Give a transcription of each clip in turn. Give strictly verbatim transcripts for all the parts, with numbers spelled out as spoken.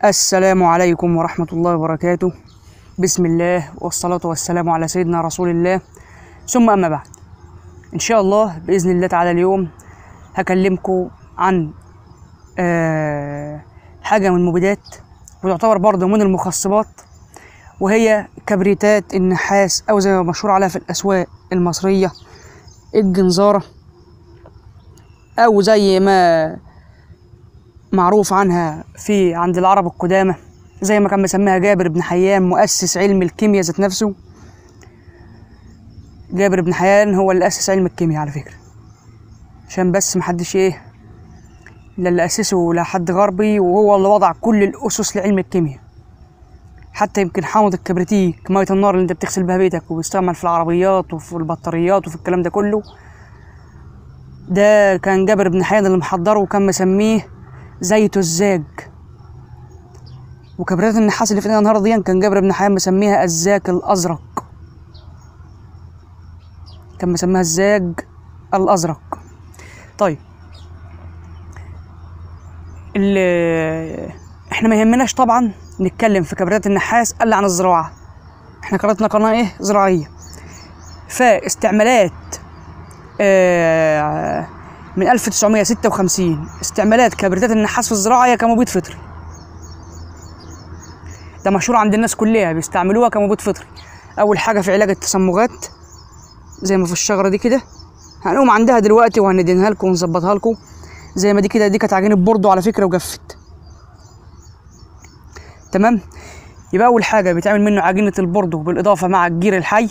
السلام عليكم ورحمة الله وبركاته. بسم الله والصلاة والسلام على سيدنا رسول الله، ثم أما بعد. إن شاء الله بإذن الله تعالى اليوم هكلمكم عن آه حاجة من المبيدات وتعتبر برضه من المخصبات، وهي كبريتات النحاس أو زي ما مشهور عليها في الأسواق المصرية الجنزارة، أو زي ما معروف عنها في عند العرب القدامى زي ما كان مسميها جابر بن حيان مؤسس علم الكيمياء ذات نفسه. جابر بن حيان هو اللي أسس علم الكيمياء على فكرة، عشان بس محدش ايه لا اللي أسسه لا حد غربي، وهو اللي وضع كل الأسس لعلم الكيمياء. حتى يمكن حامض الكبريتيك مية النار اللي انت بتغسل بها بيتك وبيستعمل في العربيات وفي البطاريات وفي الكلام ده كله، ده كان جابر بن حيان اللي محضره، وكان مسميه زيت الزاج. وكبريتات النحاس اللي في ايدينا النهارده دي كان جابر بن حيان مسميها الزاك الازرق، كان مسميها الزاج الازرق. طيب اللي احنا ما يهمناش طبعا نتكلم في كبريتات النحاس الا عن الزراعه، احنا قناتنا قناه ايه زراعيه. فاستعمالات آه من ألف وتسعمية ستة وخمسين استعمالات كبريتات النحاس في الزراعه هي كمبيد فطري. ده مشهور عند الناس كلها بيستعملوها كمبيد فطري. اول حاجه في علاج التصمغات زي ما في الشجره دي كده، هنقوم عندها دلوقتي وهندهنها لكم ونظبطها لكم زي ما دي كده. دي كانت عجينه بوردو على فكره وجفت، تمام. يبقى اول حاجه بيتعمل منه عجينه البوردو بالاضافه مع الجير الحي،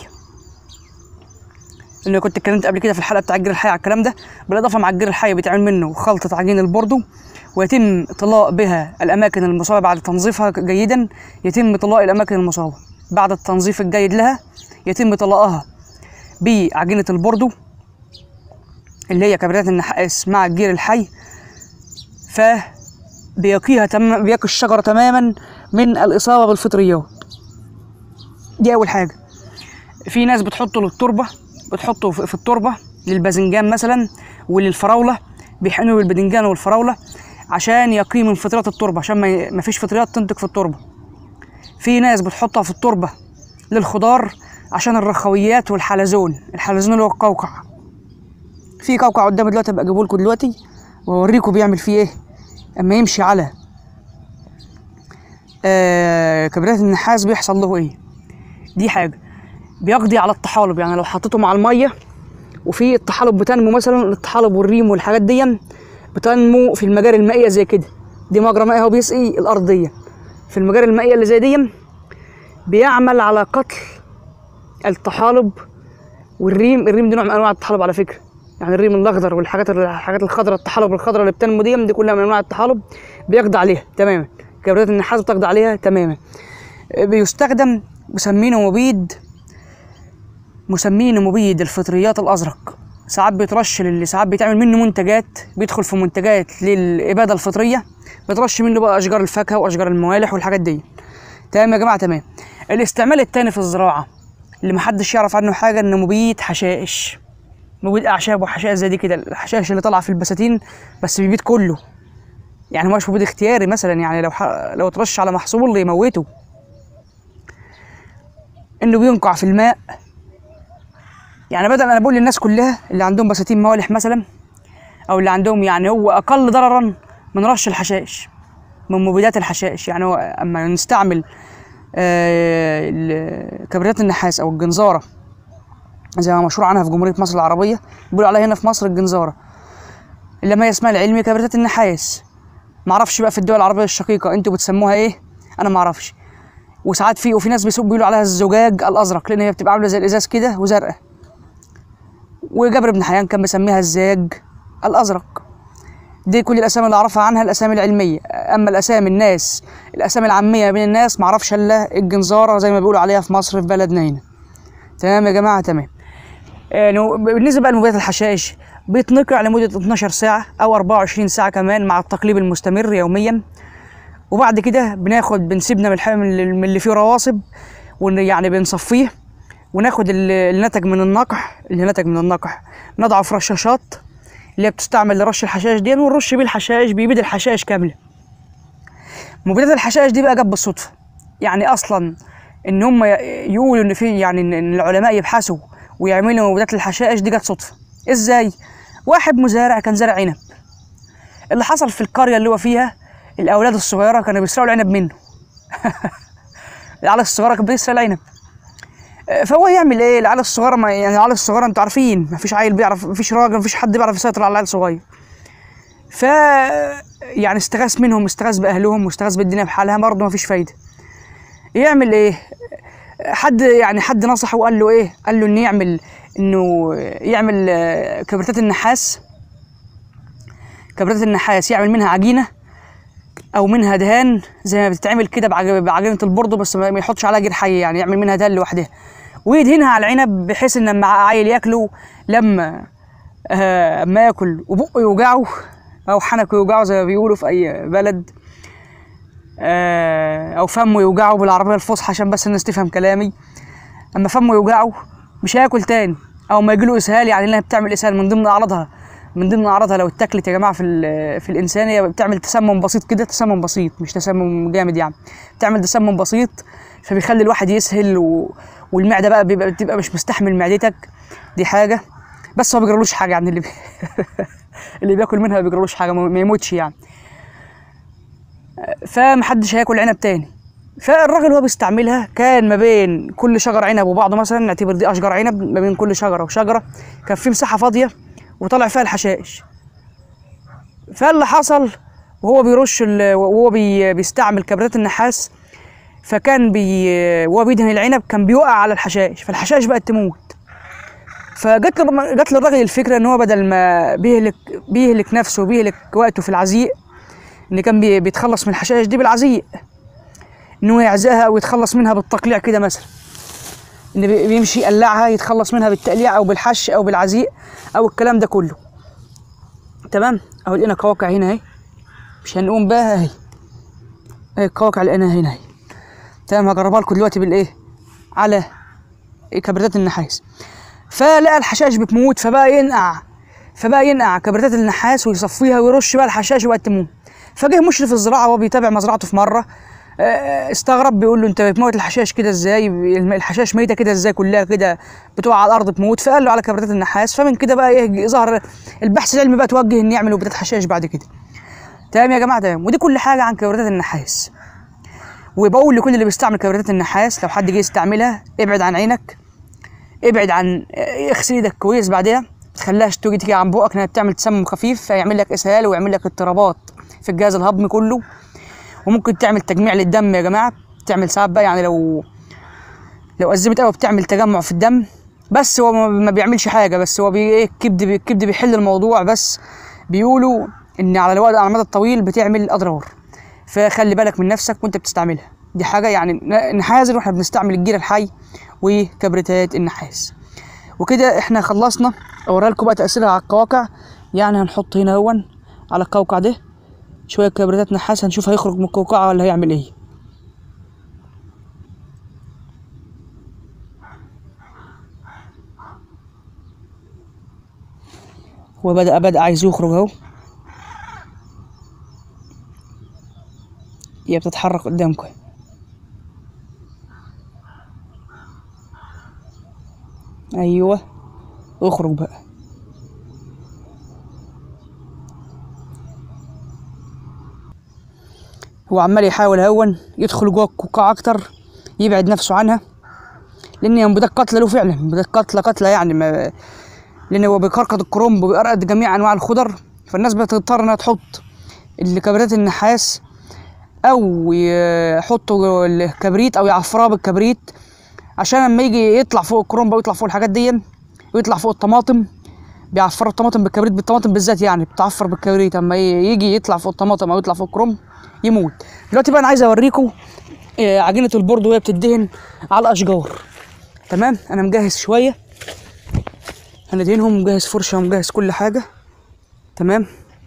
اللي كنت اتكلمت قبل كده في الحلقه بتاع الجير الحي على الكلام ده. بالاضافه مع الجير الحي بيتعمل منه خلطه عجين البوردو، ويتم طلاء بها الاماكن المصابه بعد تنظيفها جيدا. يتم طلاء الاماكن المصابه بعد التنظيف الجيد لها، يتم طلاءها بعجينه البوردو اللي هي كبريتات النحاس مع الجير الحي، فبيقيها تمام، بيقي الشجره تماما من الاصابه بالفطريات. دي اول حاجه. في ناس بتحطه للتربه، بتحطه في التربه للباذنجان مثلا وللفراوله، بيحقنوا بالباذنجان والفراوله عشان يقي من فطريات التربه، عشان ما فيش فطريات تنتج في التربه. في ناس بتحطها في التربه للخضار عشان الرخويات والحلزون، الحلزون اللي هو القوقع. في قوقع قدامي دلوقتي ابقى اجيبه لكم دلوقتي واوريكم بيعمل فيه ايه اما يمشي على آه كبريتات النحاس بيحصل له ايه. دي حاجه. بيقضي على الطحالب، يعني لو حطيته مع الميه وفي الطحالب بتنمو مثلا، الطحالب والريم والحاجات دي بتنمو في المجاري المائيه زي كده. دي مجرى مائي هو بيسقي الارضيه، في المجاري المائيه اللي زي دي بيعمل على قتل الطحالب والريم. الريم دي نوع من انواع الطحالب على فكره، يعني الريم الاخضر والحاجات الحاجات الخضراء، الطحالب الخضراء اللي بتنمو دي دي كلها من انواع الطحالب، بيقضي عليها تماما. كبريتات النحاس بتقضي عليها تماما. بيستخدم مسمينه مبيد، مسمينه مبيد الفطريات الازرق. ساعات بيترش للي ساعات بيتعمل منه منتجات، بيدخل في منتجات للاباده الفطريه، بيترش منه بقى اشجار الفاكهه واشجار الموالح والحاجات دي. تمام يا جماعه، تمام. الاستعمال الثاني في الزراعه اللي محدش يعرف عنه حاجه، انه مبيد حشائش، مبيد اعشاب وحشائش زي دي كده. الحشائش اللي طالعه في البساتين بس بيبيد كله، يعني مش مبيد اختياري مثلا، يعني لو ح... لو اترش على محصول اللي يموته. انه بينقع في الماء، يعني بدل انا بقول للناس كلها اللي عندهم بساتين موالح مثلا، او اللي عندهم يعني هو اقل ضررا من رش الحشائش، من مبيدات الحشائش. يعني هو اما نستعمل آه كبريتات النحاس او الجنزاره زي ما مشهور عنها في جمهوريه مصر العربيه، بيقولوا عليها هنا في مصر الجنزاره، اللي هي اسمها العلمي كبريتات النحاس. معرفش بقى في الدول العربيه الشقيقه انتوا بتسموها ايه، انا معرفش. وساعات في وفي ناس بيقولوا عليها الزجاج الازرق، لان هي بتبقى عامله زي الازاز كده وزرقاء. وجابر بن حيان كان مسميها الزاج الازرق. دي كل الاسامي اللي اعرفها عنها الاسامي العلميه. اما الاسامي الناس الاسامي العاميه بين الناس ما اعرفش الا الجنزاره زي ما بيقولوا عليها في مصر في بلدنا هنا. تمام يا جماعه، تمام. يعني بالنسبه بقى لمبيدات الحشائش، بيتنقع لمده اتناشر ساعه او اربعة وعشرين ساعه كمان مع التقليب المستمر يوميا. وبعد كده بناخد بنسيبنا من اللي فيه رواسب، يعني بنصفيه وناخد اللي نتج من النقح، اللي نتج من النقح نضعه في رشاشات اللي هي بتستعمل لرش الحشائش دي، ونرش بيه الحشائش، بيبيد الحشائش كامله. مبيدات الحشائش دي بقى جت بالصدفه، يعني اصلا ان هم يقولوا ان في يعني ان العلماء يبحثوا ويعملوا مبيدات الحشائش دي جت صدفه. ازاي؟ واحد مزارع كان زارع عنب، اللي حصل في القريه اللي هو فيها الاولاد الصغيره كانوا بيسرقوا العنب منه. العيال الصغيره كانت بتسرق العنب، فهو يعمل ايه؟ العيال الصغيره ما يعني العيال الصغيره انتوا عارفين ما فيش عيل بيعرف، ما فيش راجل، ما فيش حد بيعرف يسيطر على العيل الصغير. ف يعني استغاث منهم، استغاث باهلهم واستغاث بالدنيا بحالها، برضه ما فيش فايده. يعمل ايه؟ حد يعني حد نصحه وقال له ايه؟ قال له انه يعمل انه يعمل كبريتات النحاس، كبريتات النحاس يعمل منها عجينه او منها دهان زي ما بتتعمل كده بعجينه البوردو، بس ما يحطش عليها جير حي، يعني يعمل منها دهان لوحدها ويدهنها على العنب، بحيث ان لما عيل ياكله لما آه ما ياكل وبقه يوجعه او حنكه يوجعه زي ما بيقولوا في اي بلد، آه او فمه يوجعه بالعربيه الفصحى عشان بس الناس تفهم كلامي، اما فمه يوجعه مش هياكل تاني، او ما يجيله اسهال، يعني انها بتعمل اسهال من ضمن اعراضها. من ضمن اعراضها لو اتاكلت يا جماعه في في الانسان هي بتعمل تسمم بسيط كده، تسمم بسيط مش تسمم جامد يعني، بتعمل تسمم بسيط فبيخلي الواحد يسهل و... والمعده بقى بيبقى بتبقى مش مستحمل معدتك، دي حاجه. بس هو ما بيجرالوش حاجه يعني، اللي بي... اللي بياكل منها ما بيجرالوش حاجه، ما يموتش يعني. فمحدش هياكل عنب تاني. فالراجل هو بيستعملها كان ما بين كل شجر عنب وبعضه، مثلا نعتبر دي اشجار عنب، ما بين كل شجره وشجره كان في مساحه فاضيه وطلع فيها الحشائش. فاللي حصل وهو بيرش وهو بي... بيستعمل كبريتات النحاس، فكان بي وهو بيدهن العنب كان بيقع على الحشائش، فالحشائش بقت تموت. فجت له جت للراجل الفكره ان هو بدل ما بيهلك بيهلك نفسه وبيهلك وقته في العزيق، ان كان بي... بيتخلص من الحشائش دي بالعزيق، ان هو يعزقها او يتخلص منها بالتقليع كده مثلا، ان بيمشي يقلعها يتخلص منها بالتقليع او بالحش او بالعزيق او الكلام ده كله. تمام. اهو لقينا قواقع هنا اهي، مش هنقوم بها اهي، اهي القواقع لقيناها هنا اهي. تمام. هجربها لكم دلوقتي بالايه؟ على كبريتات النحاس. فلقى الحشائش بتموت، فبقى ينقع فبقى ينقع كبريتات النحاس ويصفيها ويرش بقى الحشائش وبقت تموت. فجه مشرف الزراعه وهو بيتابع مزرعته في مره، استغرب، بيقول له انت بتموت الحشائش كده ازاي؟ الحشائش ميته كده ازاي كلها كده بتقع على الارض تموت؟ فقال له على كبريتات النحاس. فمن كده بقى ايه ظهر البحث العلمي بقى توجه ان يعملوا مبيدات حشائش بعد كده. تمام يا جماعه. تمام. ودي كل حاجه عن كبريتات النحاس. وبقول لكل اللي بيستعمل كبريتات النحاس لو حد جه يستعملها ابعد عن عينك، ابعد عن اغسل ايدك كويس بعدها، ما تخليهاش تيجي تيجي عن بقك لانها بتعمل تسمم خفيف فيعمل لك اسهال ويعمل لك اضطرابات في الجهاز الهضمي كله، وممكن تعمل تجميع للدم يا جماعه، بتعمل ساعات بقى يعني لو لو ازمت قوي بتعمل تجمع في الدم. بس هو ما بيعملش حاجه، بس هو بي ايه الكبد الكبد بيحل الموضوع، بس بيقولوا ان على الوقت على المدى الطويل بتعمل اضرار، فخلي بالك من نفسك وانت بتستعملها. دي حاجه يعني نحاذر واحنا بنستعمل الجير الحي وكبريتات النحاس. وكده احنا خلصنا. اوريها لكم بقى تاثيرها على القواقع. يعني هنحط هنا هون على القوقع ده شويه كبريتات نحاس، هنشوف هيخرج من القوقعه ولا هيعمل ايه. هو بدأ بدأ عايز يخرج اهو، هي بتتحرك قدامكم. ايوه اخرج بقى. هو عمال يحاول هون يدخل جوه القوقعه اكتر، يبعد نفسه عنها، لان هي مبيدات قاتله له فعلا، مبيدات قاتله قاتله يعني ما... لان هو بيكركد الكرنب وبيقرقد جميع انواع الخضر، فالناس بتضطر انها تحط الكبريتات النحاس او يحطوا الكبريت او يعفرها بالكبريت عشان لما يجي يطلع فوق الكرنب ويطلع فوق الحاجات دي ويطلع فوق الطماطم، بيعفروا الطماطم بالكبريت، بالطماطم بالذات يعني بتعفر بالكبريت، اما يجي يطلع فوق الطماطم او يطلع فوق الكرنب يموت. دلوقتي بقى انا عايز اوريكم عجينه البورد وهي بتدهن على الاشجار. تمام. انا مجهز شويه هندهنهم، مجهز فرشه ومجهز كل حاجه. تمام.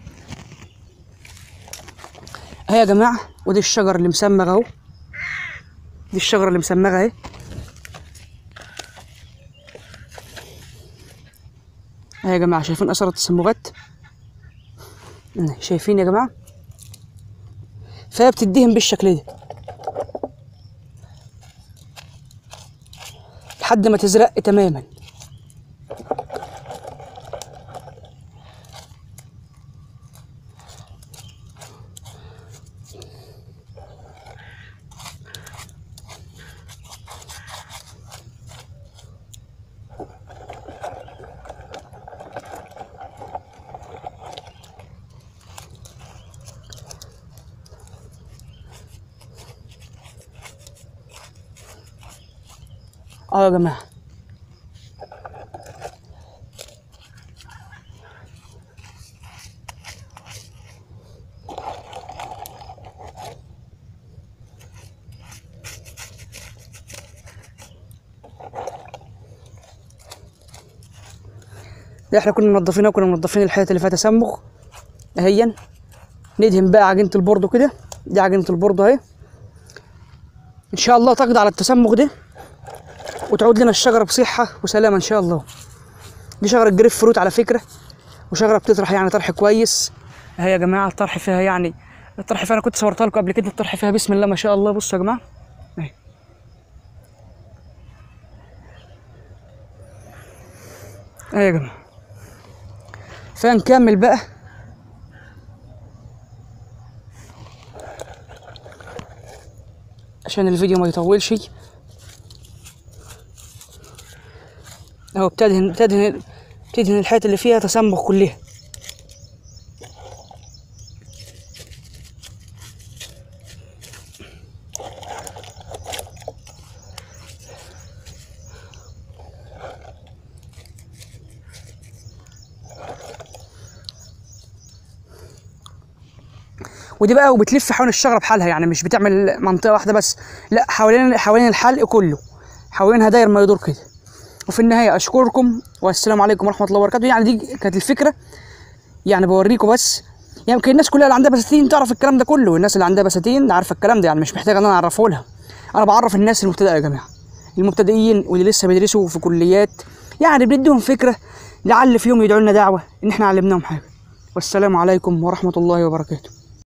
اهي يا جماعه، ودي الشجر اللي مسمغ اهو، دي الشجره اللي مسمغه اهي. اهي يا جماعه، شايفين اثر التسمغات؟ شايفين يا جماعه؟ فهي بتدهن بالشكل ده لحد ما تزرق تماما. اه يا جماعه ده احنا كنا منضفينها وكنا منضفين الحيط اللي فيها تسمغ اهيا. ندهن بقى عجينه البوردو كده، دي عجينه البوردو اهي، ان شاء الله تقضي على التسمغ ده وتعود لنا الشجره بصحه وسلامه ان شاء الله. دي شجره جريب فروت على فكره، وشجره بتطرح يعني طرح كويس اهي يا جماعه. الطرح فيها يعني الطرح فيها انا كنت صورتها لكم قبل كده، الطرح فيها بسم الله ما شاء الله. بصوا يا جماعه اهي اهي يا جماعه. فنكمل بقى عشان الفيديو ما يطولش اهو. بتدهن بتدهن بتدهن الحيط اللي فيها تسمغ كلها. ودي بقى وبتلف حوالين الشجره بحالها، يعني مش بتعمل منطقه واحده بس، لا حوالين حوالين الحلق كله، حوالينها داير ما يدور كده. وفي النهايه اشكركم والسلام عليكم ورحمه الله وبركاته. يعني دي كانت الفكره، يعني بوريكم بس. يعني يمكن الناس كلها اللي عندها بساتين تعرف الكلام ده كله، الناس اللي عندها بساتين عارفه الكلام ده، يعني مش محتاج ان انا اعرفه لها. انا بعرف الناس المبتدئه يا جماعه، المبتدئين واللي لسه بيدرسوا في كليات، يعني بنديهم فكره لعل في يوم يدعوا لنا دعوه ان احنا علمناهم حاجه. والسلام عليكم ورحمه الله وبركاته.